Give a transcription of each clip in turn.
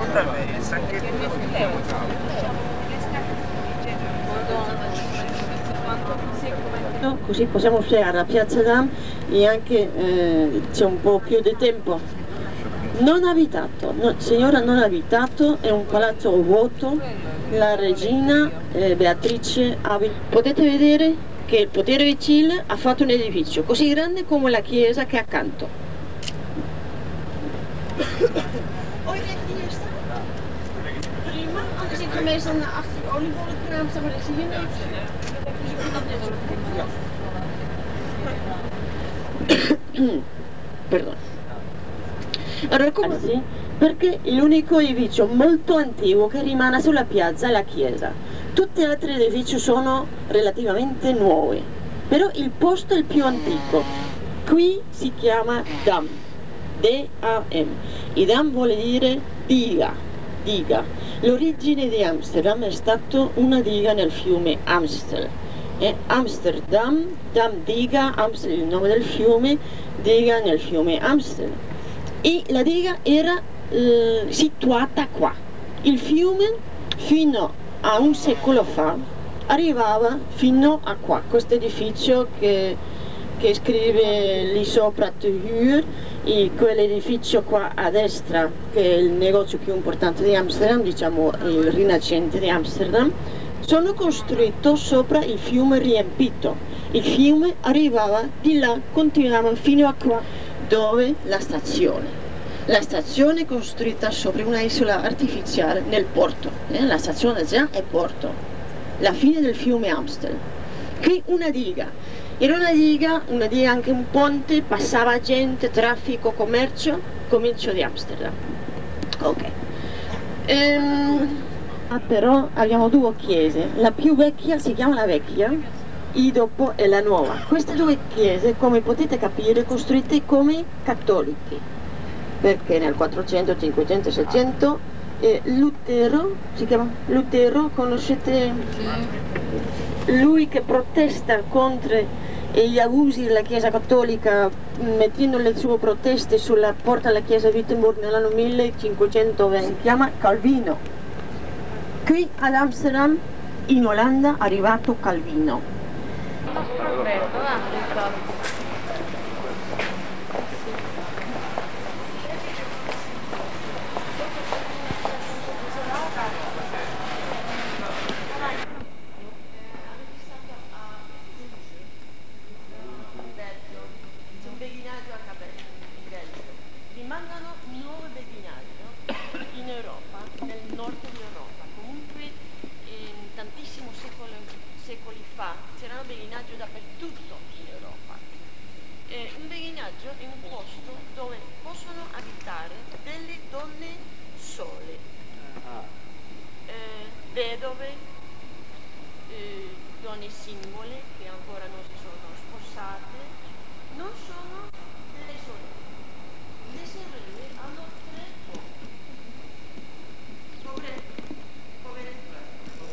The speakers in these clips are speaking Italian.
Così possiamo spiegare la piazza Dam e anche c'è un po' più di tempo. Non abitato, no, signora non abitato, è un palazzo vuoto, la regina Beatrice potete vedere che il potere di Cile ha fatto un edificio così grande come la chiesa che è accanto. Prima, anders zit er meestal achter de oliebollenkraam, maar dat zie je niet. Perdon. Allora, come sì? Perché è l'unico edificio molto antico che rimane sulla piazza è la chiesa. Tutti gli altri edifici sono relativamente nuovi, però il posto è il più antico. Qui si chiama Dam, D-A-M. E Dam vuole dire diga, diga. L'origine di Amsterdam è stata una diga nel fiume Amstel. Amsterdam, Dam diga, Amstel il nome del fiume, diga nel fiume Amstel. E la diga era situata qua. Il fiume fino a un secolo fa arrivava fino a qua, questo edificio che scrive lì sopra Tuur, e quell'edificio qua a destra che è il negozio più importante di Amsterdam, diciamo il Rinascente di Amsterdam, sono costruito sopra il fiume riempito. Il fiume arrivava di là, continuava fino a qua dove la stazione. La stazione è costruita sopra una isola artificiale nel porto, la stazione già è porto, la fine del fiume Amstel. Qui una diga, era una diga anche un ponte, passava gente, traffico, commercio di Amsterdam. Ok. Però abbiamo due chiese, la più vecchia si chiama la vecchia e dopo è la nuova. Queste due chiese, come potete capire, costruite come cattolici. Perché nel 400, 500, 600 Lutero, si chiama Lutero, conoscete? Sì. Lui che protesta contro gli abusi della Chiesa Cattolica mettendo le sue proteste sulla porta della Chiesa di Wittenberg nell'anno 1520, si chiama Calvino. Qui ad Amsterdam, in Olanda, è arrivato Calvino. Rimangono nuovi beguinaggi in Europa, nel nord dell'Europa. Comunque tantissimi secoli fa c'erano beguinaggi dappertutto in Europa. Un beguinaggio è un posto dove possono abitare delle donne sole, vedove, donne singole che ancora non si sono sposate, non sono delle sorelle. Le sorelle hanno tre povertà,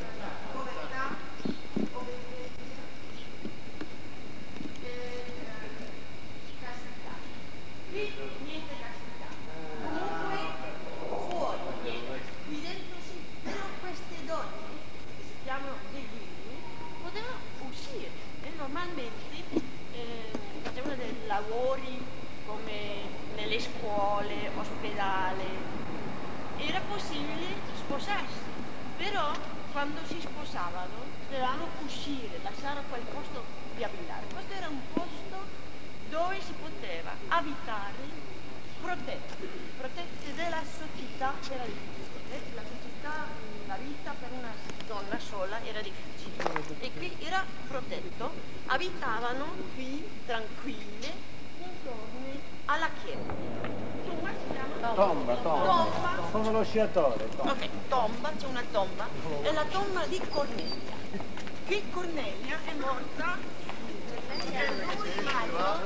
castità. Qui niente castità. Comunque fuori niente. Qui dentro sì. Però queste donne, che si chiamano beguine, potevano uscire e normalmente facevano dei lavori come nelle scuole, ospedale. Era possibile sposarsi, però quando si sposavano dovevano uscire, lasciare quel posto di abitare. Questo era un posto dove si poteva abitare protette dalla società era difficile. La società, la vita per una donna sola era difficile e qui era protetto, abitavano qui tranquille intorno alla chiesa. Tomba, come lo sciatore. Ok, tomba, c'è una tomba, è la tomba di Cornelia. Qui Cornelia è morta il 2 maggio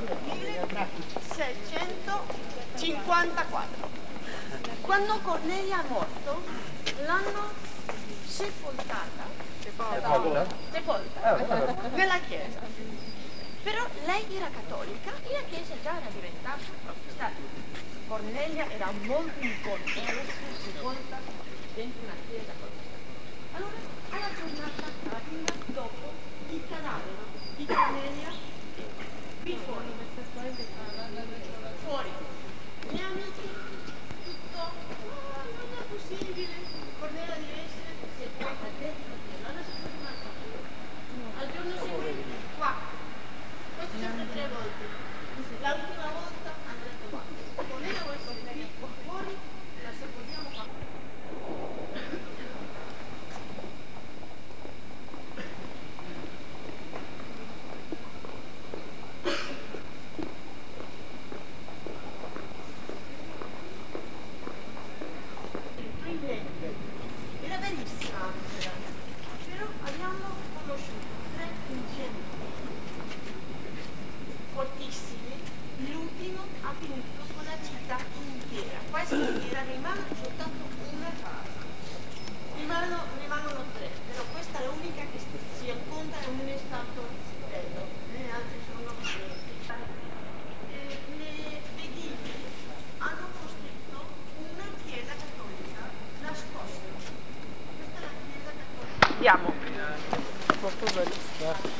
1654. Quando Cornelia è morto, l'hanno sepolta nella chiesa. Però lei era cattolica e la chiesa già era diventata protestante. Cornelia era molto incontro, adesso si conta dentro una chiesa con questa cosa. Allora, alla giornata, alla fine, dopo, il cadavere di Cornelia qui fuori. Fuori. Gli amici, tutto, non è possibile, Cornelia deve essere sepolta dentro la chiesa. Adesso è una cosa. Al giorno seguente, qua. Questo sempre 3 volte. L'ultima volta andrete qua. Cornelia vuole essere qui fuori, la sepoltiamo qua. Era bellissima, però abbiamo conosciuto 3 incendi fortissimi. L'ultimo ha finito con la città intera. Questa intera rimane soltanto una casa. Rimangono 3, però questa è l'unica che si conta e non è stato bello. Le altre sono le Bedini hanno costruito una chiesa cattolica nascosta. Questa è la chiesa cattolica. Andiamo. Molto bello.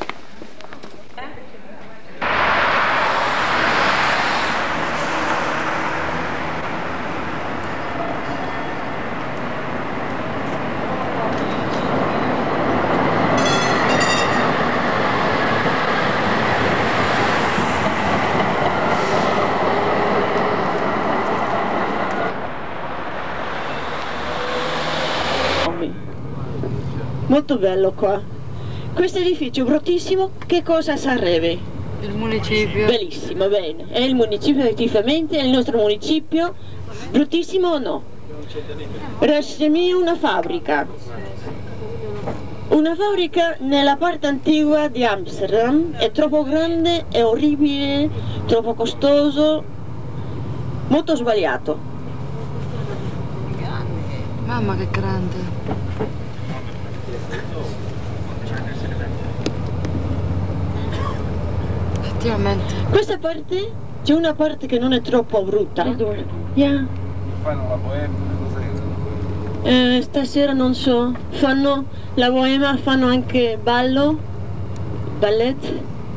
Molto bello qua. Questo edificio bruttissimo, che cosa sarebbe? Il municipio. Bellissimo, bene. È il municipio effettivamente, è il nostro municipio. Bruttissimo o no? Rascemì una fabbrica. Una fabbrica nella parte antigua di Amsterdam. È troppo grande, è orribile, troppo costoso, molto sbagliato. Mamma che grande. Effettivamente. Questa parte, c'è una parte che non è troppo brutta. Yeah. Fanno la bohème, Stasera non so, fanno la bohema, fanno anche ballo, ballet.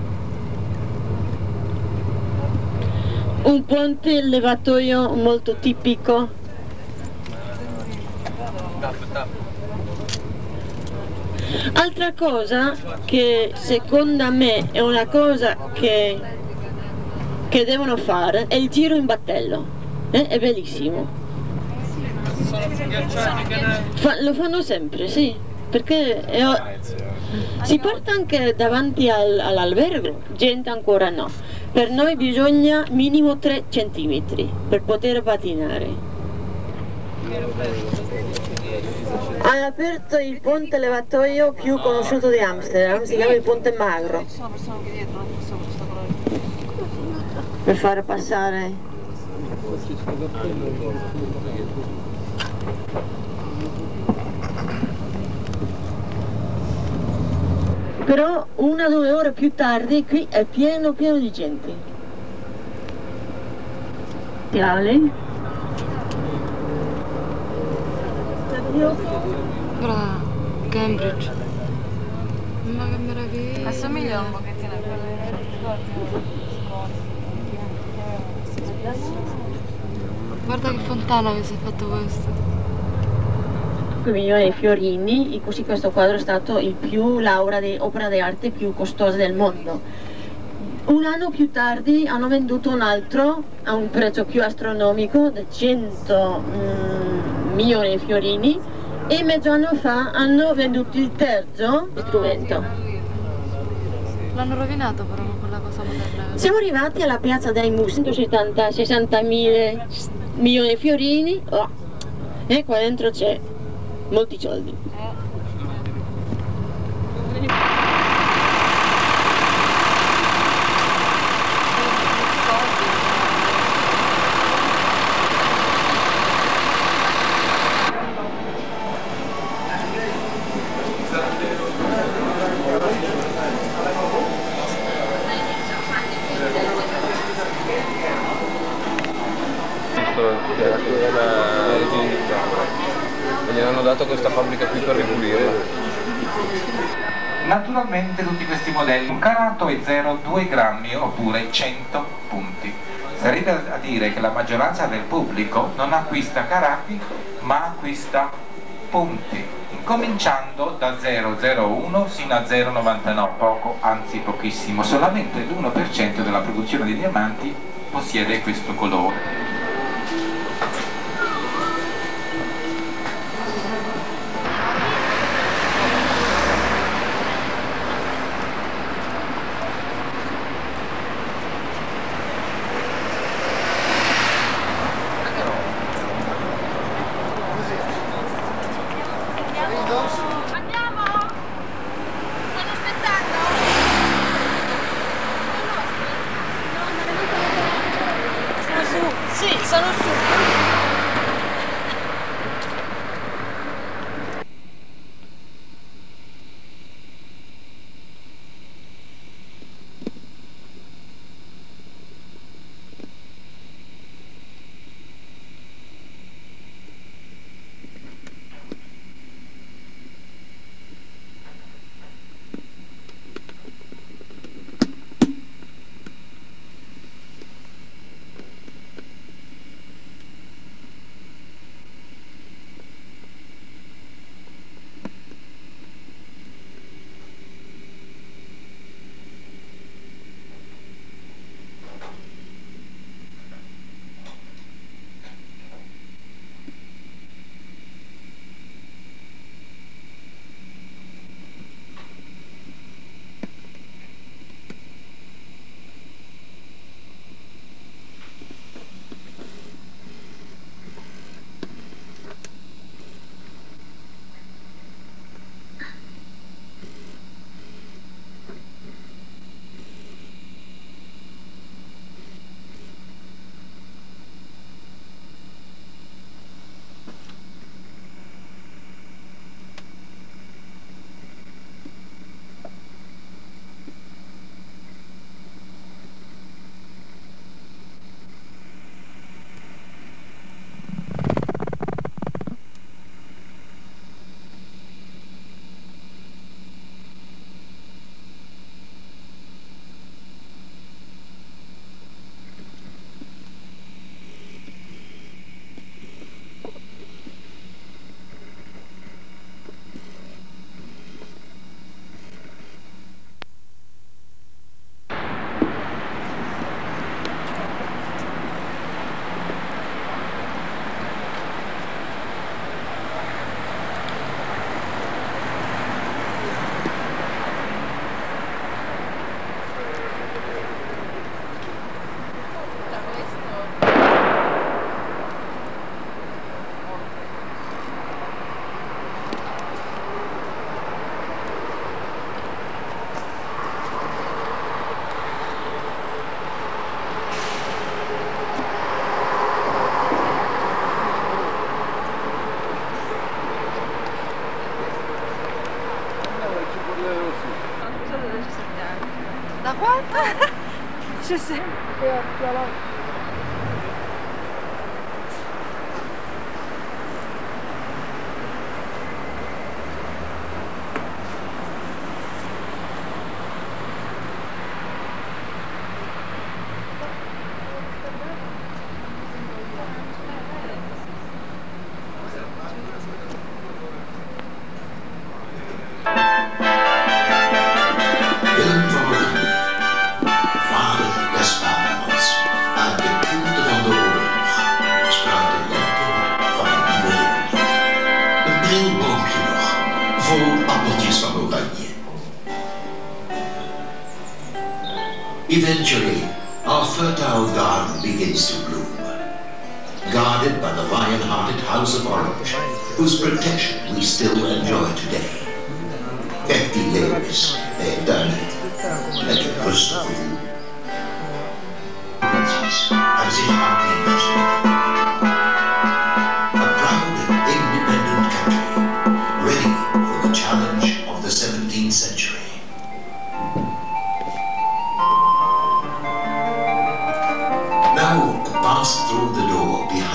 Un ponte levatoio molto tipico. Altra cosa che secondo me è una cosa che devono fare è il giro in battello. È bellissimo. Lo fanno sempre, sì, perché si porta anche davanti all'albergo, gente ancora no. Per noi bisogna minimo 3 centimetri per poter pattinare. Hanno aperto il ponte levatoio più conosciuto di Amsterdam, si chiama il Ponte Magro, per fare passare. Però 1 o 2 ore più tardi qui è pieno di gente. Brava, Cambridge. Ma che meraviglia. Assomiglia un pochettino a quello che Guarda che fontana che si è fatto questo. 5 milioni di fiorini, così questo quadro è stato il più laurea di opera d'arte più costosa del mondo. Un anno più tardi hanno venduto un altro a un prezzo più astronomico di 100 milioni di fiorini e mezzo anno fa hanno venduto il terzo strumento. L'hanno rovinato però con quella cosa moderna. Siamo arrivati alla piazza dei Musi, 60 milioni di fiorini, e qua dentro c'è molti soldi. era la regina d'Inghilterra e gli hanno dato questa fabbrica qui per ripulire. Naturalmente tutti questi modelli, un carato è 0,2 grammi oppure 100 punti. Sarebbe a dire che la maggioranza del pubblico non acquista carati ma acquista punti, cominciando da 0,01 sino a 0,99, poco, anzi pochissimo, solamente l'1% della produzione di diamanti possiede questo colore. Sì, sono su. Da quanto? C'è sempre. Eventually, our fertile garden begins to bloom, guarded by the lion-hearted House of Orange, whose protection we still enjoy today. Effie Lewis, Danny, et Gustav. As if a proud and independent country, ready for the challenge of the 17th century. Now, pass through the door behind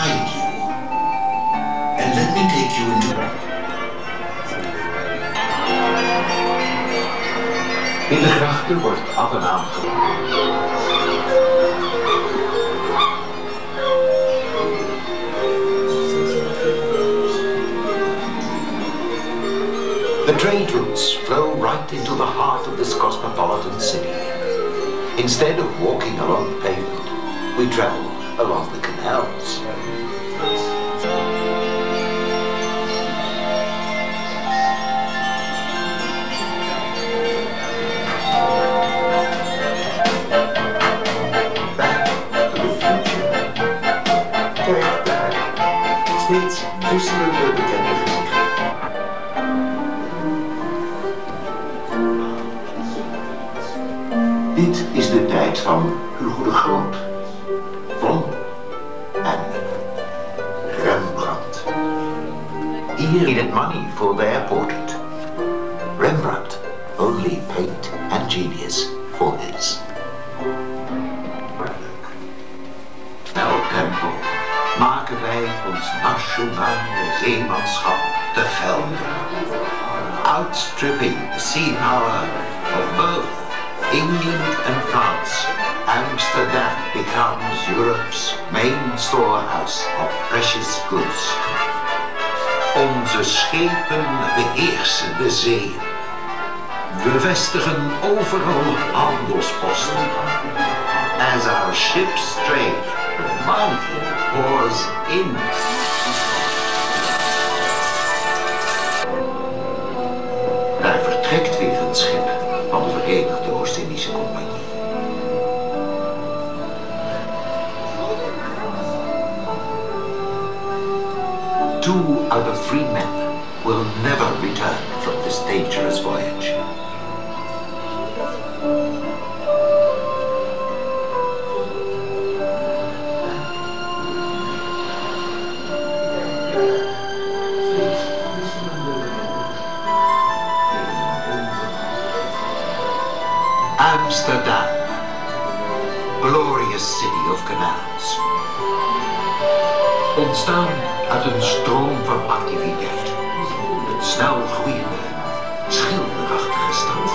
liefde wordt af en aan The trade routes flow right into the heart of this cosmopolitan city. Instead of walking along the pavement, we travel along the canals. Steeds wisselende bekende gezichten. Dit is de tijd van Hugo de Groot, Von en Rembrandt. Hier needed money for their portrait. Rembrandt only paid and genius for his. Elk tempo maken wij ons nationale zeemanschap te gelden. Outstripping the sea power of both England and France, Amsterdam becomes Europe's main storehouse of precious goods. Onze schepen beheersen de zee. We vestigen overal handelsposten. As our ships trade, the money pours in. Daar vertrekt weer een schip van de Verenigde Oost-Indische Compagnie. Two out of 3 men will never return from this dangerous voyage. Amsterdam, glorious city of canals. Ontstaan uit een stroom van activiteit. Een snel groeiende, schilderachtige stad.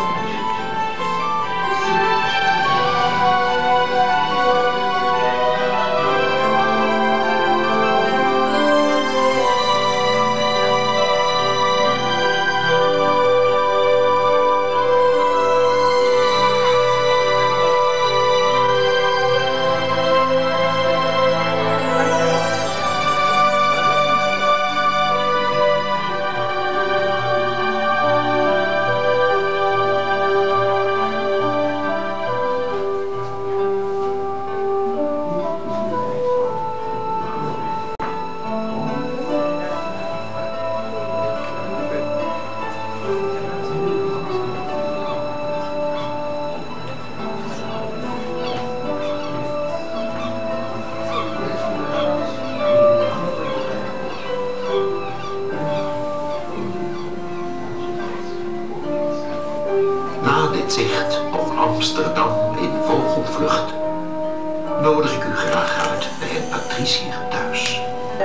Zicht op Amsterdam in vogelvlucht nodig ik u graag uit bij een patriciër thuis.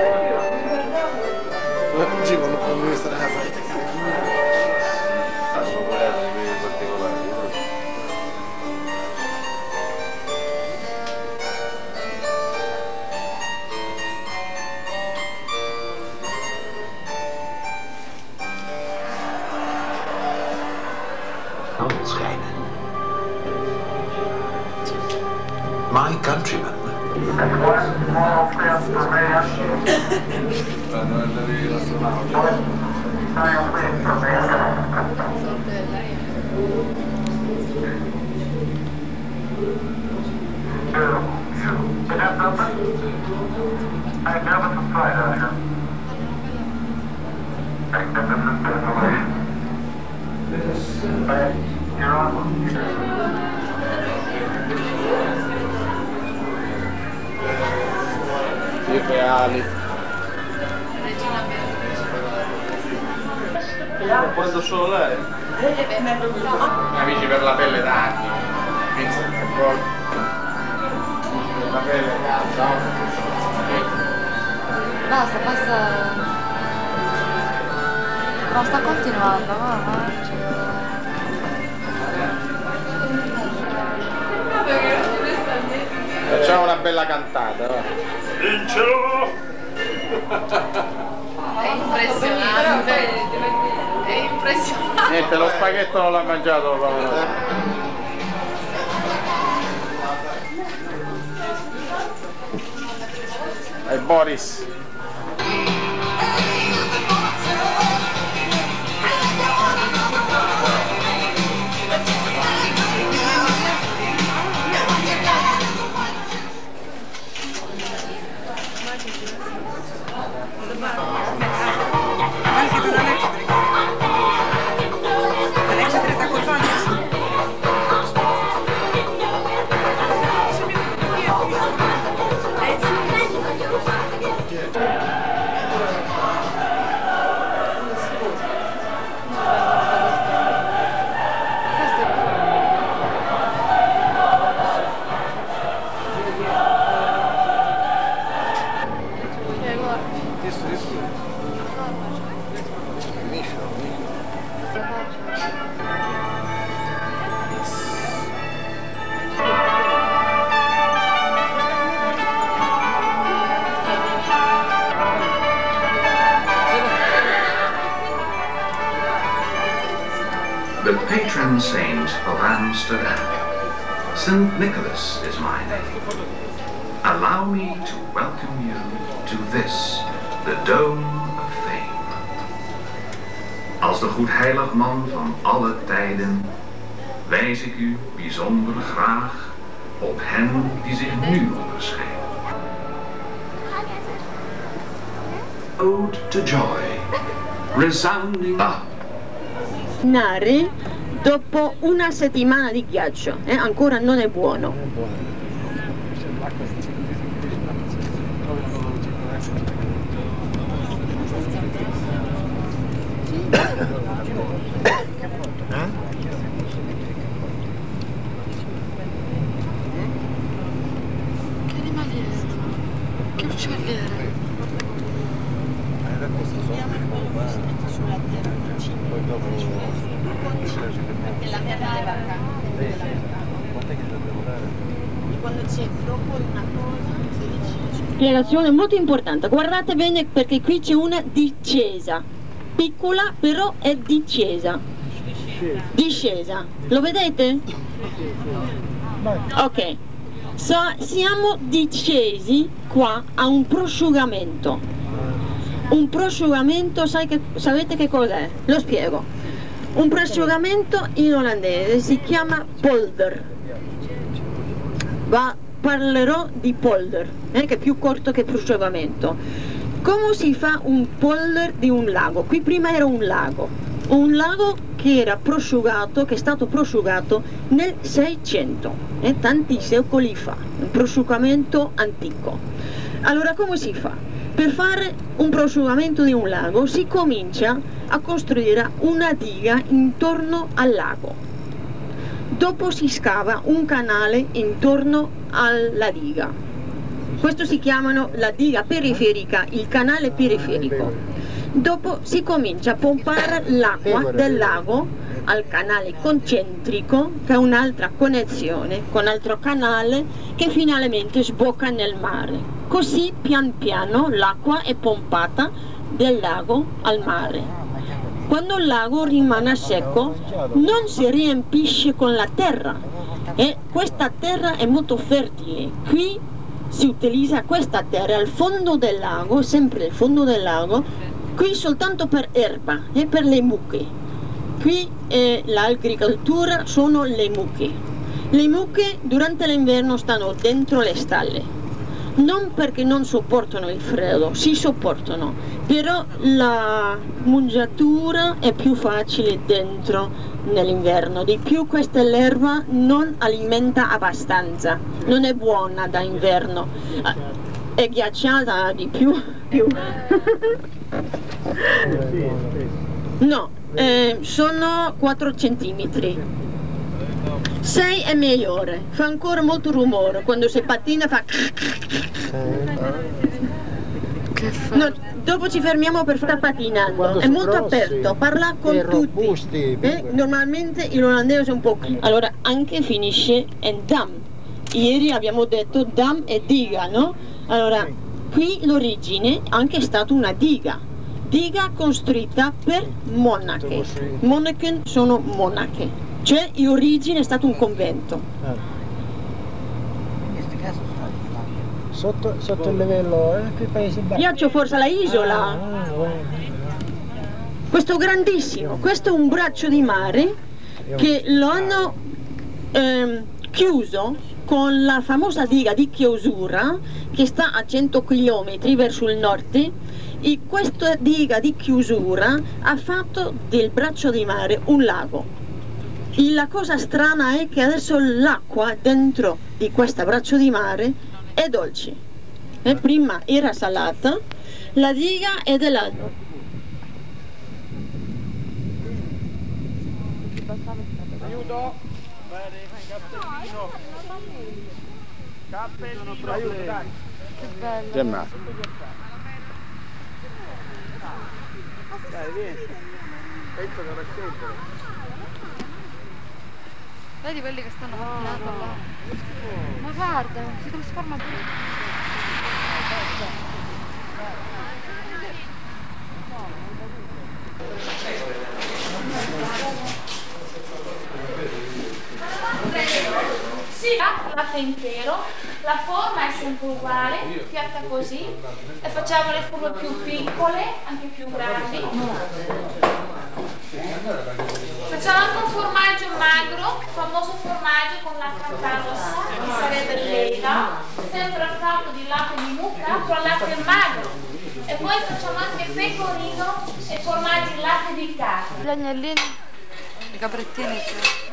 My countrymen. Reali. Quando solo lei? Amici per la pelle d'anni. Pizza che poi. Per la pelle calda. Basta, no, sta continuando, va. Facciamo una bella cantata, va. Vincelo! È impressionante. È impressionante. Niente, lo spaghetto non l'ha mangiato, povero. E Boris. The patron saint of Amsterdam, St. Nicholas is my name. Allow me to welcome you to this, the Dome of Fame. Als de goedheilig man van alle tijden, wijs ik u bijzonder graag op hen die zich nu onderscheiden. Ode to Joy, resounding up. Nari dopo una settimana di ghiaccio, ancora non è buono. Che animaliere? Che uccelliere? Perché la terra deve quando c'è troppo una cosa si dice. Spiegazione molto importante, guardate bene perché qui c'è una discesa, piccola però è discesa. Discesa, lo vedete? Ok, siamo discesi qua a un prosciugamento. Un prosciugamento, sapete che cos'è? Lo spiego. Un prosciugamento in olandese si chiama polder. Parlerò di polder, che è più corto che prosciugamento. Come si fa un polder di un lago? Qui prima era un lago che era prosciugato, che è stato prosciugato nel 600, tanti secoli fa, un prosciugamento antico. Allora come si fa? Per fare un prosciugamento di un lago si comincia a costruire una diga intorno al lago. Dopo si scava un canale intorno alla diga. Questo si chiama la diga periferica, il canale periferico. Dopo si comincia a pompare l'acqua del lago al canale concentrico, che è un'altra connessione con altro canale che finalmente sbocca nel mare. Così pian piano l'acqua è pompata del lago al mare. Quando il lago rimane secco non si riempisce con la terra e questa terra è molto fertile. Qui si utilizza questa terra al fondo del lago, sempre al fondo del lago, qui soltanto per erba e per le mucche. Qui l'agricoltura sono le mucche. Le mucche durante l'inverno stanno dentro le stalle. Non perché non sopportano il freddo, si sopportano, però la mungiatura è più facile dentro nell'inverno. Di più questa l'erba non alimenta abbastanza, non è buona da inverno, è ghiacciata di più. No, sono 4 centimetri. 6 è migliore, fa ancora molto rumore, quando si pattina fa... No, dopo ci fermiamo per sta pattinando, è molto aperto, parla con tutti. Normalmente in olandese è un po'... Allora anche finisce in dam, ieri abbiamo detto dam e diga, no? Allora, qui l'origine anche è stata una diga costruita per monache. Monache sono monache, cioè in origine è stato un convento. Sotto il livello, che paesi bassi. Piaccio forse la isola. Questo grandissimo, questo è un braccio di mare che lo hanno chiuso con la famosa diga di chiusura che sta a 100 km verso il nord. E questa diga di chiusura ha fatto del braccio di mare un lago. E la cosa strana è che adesso l'acqua dentro di questo braccio di mare è dolce. Prima era salata, la diga è dell'altro. Aiuto! Cappellino! Cappellino! Aiuto, dai! Che bello. Gemma! Dai, vieni. Penso che va sempre. Vedi quelli che stanno camminando là? Ma guarda, si trasforma tutto. Sì, latte intero, la forma è sempre uguale, piatta così, e facciamo le forme più piccole, anche più grandi. Facciamo anche un formaggio magro, il famoso formaggio con la carta rossa, che sarebbe l'Eila, sempre fatto di latte di mucca, però latte magro. E poi facciamo anche pecorino e formaggi in latte di carne. Gli agnellini, i caprettini.